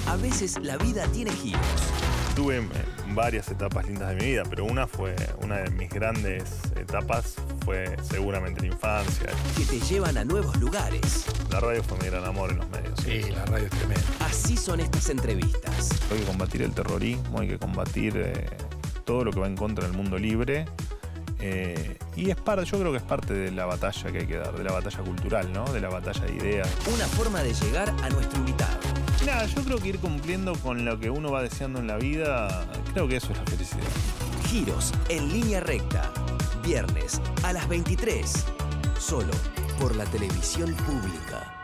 A veces la vida tiene giros. Tuve varias etapas lindas de mi vida, pero una de mis grandes etapas fue seguramente la infancia. Que te llevan a nuevos lugares. La radio fue mi gran amor en los medios. Sí, la radio es tremenda. Así son estas entrevistas. Hay que combatir el terrorismo, hay que combatir todo lo que va en contra del mundo libre. Y yo creo que es parte de la batalla que hay que dar, de la batalla cultural, ¿no? De la batalla de ideas. Una forma de llegar a nuestro invitado. Nada, yo creo que ir cumpliendo con lo que uno va deseando en la vida, creo que eso es la felicidad. Giros en línea recta. Viernes a las 23. Solo por la televisión pública.